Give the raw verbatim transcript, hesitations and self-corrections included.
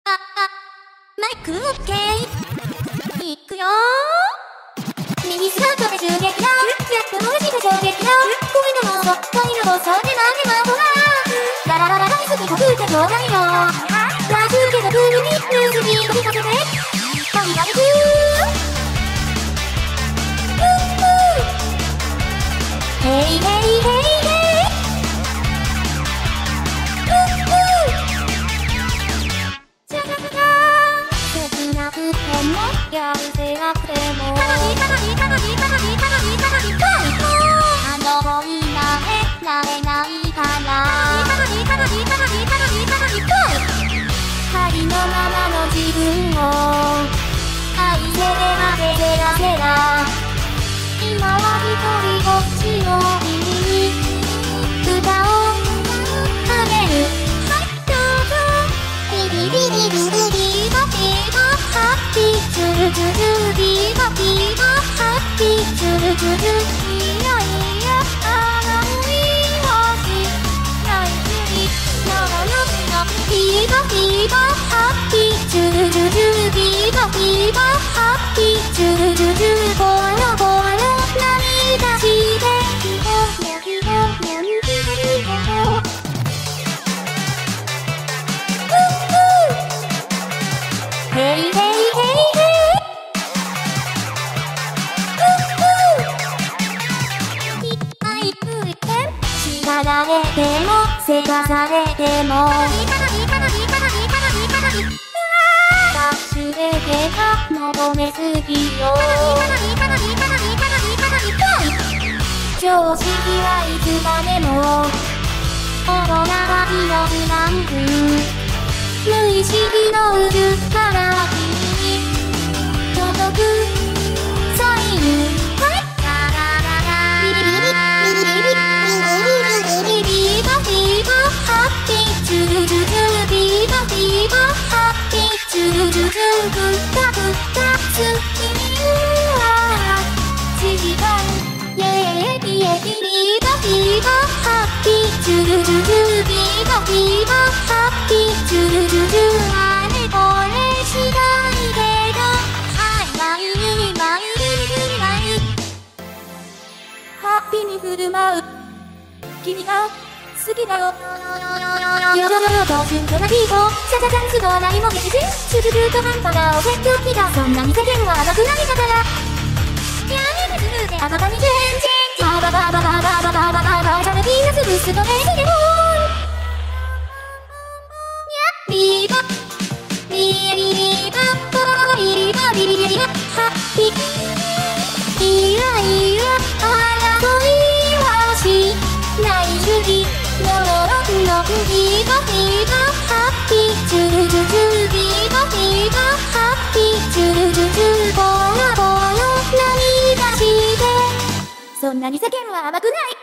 あ、あ、マイクオッケー。いくよー。ミニスカートで銃撃だ。やっと文字で衝撃だ。恋の妄想、恋の妄想でなんでマドラー。ララララ大好きこくってちょうだいよ。ラジューケの風にニュースに飛びかけて。とにかくヘイヘイヘイヘイ。切なくてもやるせなくてもカロリーカロリーカロリーカロリーカロリーカロリーあの恋なれられないからカロリーカロリーカロリーカロリーカロリーありのままの自分を愛せればせせらせら今は一人ぼっちの耳に歌をあげるはいどうぞビビビビビビビバビバハッピーチュルチュルビバビバハッピーチュルチュルいやいやあのいわしないゆりならよしなビバビバハッピーチュルチュルビバビバハッピーチュルチュルボロボロ涙してヒホニャヒホニャニヒホニャホヘイヘイヘイヘイいっぱいついて叱られてもせかされてもカロリーカロリーカロリーカロリーカロリーカロリーダッシュで手が求めすぎよカロリーカロリーカロリーカロリーカロリーカロリー常識はいつまでも大人は広くなんく無意識の渦から君に届くサインはいララララビリビリビリビリビリビリビバビバハッピーチュルチュルビバビバハッピーチュルチュルグッタグッタ好きには時間イェーイイェイビバビバハッピーチュルチュルビバビバハッピーチュルチュルあれこれしないけどはいまゆりまゆりりりまゆハッピーに振る舞う君が好きだよよよよよと純粋なビートシャシャチャンスとは何も激しシュルルと半端なお説教気がそんなに世間は甘くないだからやめてズルであばばにチェンジバババババババババババジャルビーナスブスのレイデモンビバビリババビリバビリビリバハッピーイライラ争いはしない主義のろくのビバビバハッピーチュルチュチュビバビバハッピーチュルチュチュボロボロ涙してそんなに世間は甘くない